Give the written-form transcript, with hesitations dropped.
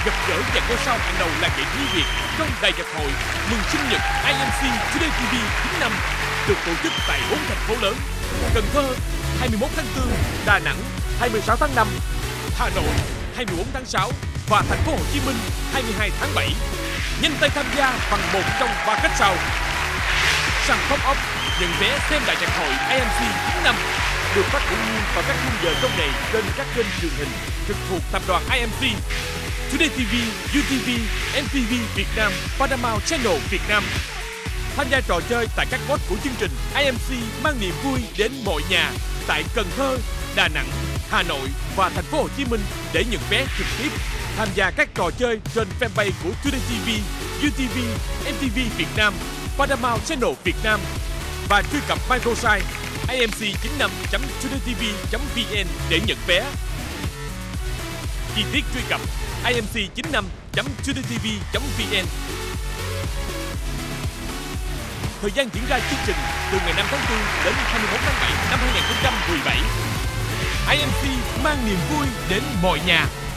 gặp gỡ và ngôi sao hàng đầu làng giải trí Việt trong đại nhạc hội mừng sinh nhật IMC Today TV 9 năm được tổ chức tại 4 thành phố lớn: Cần Thơ 21 tháng 4, Đà Nẵng 26 tháng 5, Hà Nội 24 tháng 6 và thành phố Hồ Chí Minh 22 tháng 7. Nhanh tay tham gia bằng một trong 3 cách sau: săn pop-up nhận vé xem đại nhạc hội IMC 9 năm được phát ngẫu nhiên vào các khung giờ trong ngày trên các kênh truyền hình trực thuộc tập đoàn IMC, Today TV, UTV, MTV Việt Nam, Paramount Channel Việt Nam. Tham gia trò chơi tại các boss của chương trình IMC mang niềm vui đến mọi nhà tại Cần Thơ, Đà Nẵng, Hà Nội và thành phố Hồ Chí Minh để nhận vé trực tiếp. Tham gia các trò chơi trên fanpage của Today TV, UTV, MTV Việt Nam, Paramount Channel Việt Nam và truy cập microsite imc95.todaytv.vn để nhận vé. Chi tiết truy cập imc95.todaytv.vn. Thời gian diễn ra chương trình từ ngày 5 tháng 4 đến 21 tháng 7 năm 2017. IMC mang niềm vui đến mọi nhà.